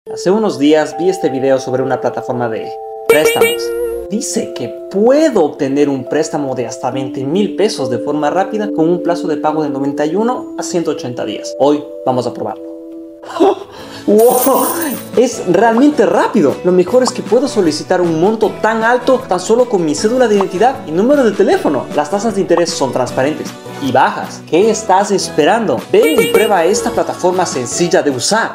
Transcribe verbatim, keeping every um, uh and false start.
Hace unos días vi este video sobre una plataforma de préstamos. Dice que puedo obtener un préstamo de hasta veinte mil pesos de forma rápida con un plazo de pago de noventa y uno a ciento ochenta días. Hoy vamos a probarlo. ¡Wow! Es realmente rápido. Lo mejor es que puedo solicitar un monto tan alto tan solo con mi cédula de identidad y número de teléfono. Las tasas de interés son transparentes y bajas. ¿Qué estás esperando? Ven y prueba esta plataforma sencilla de usar.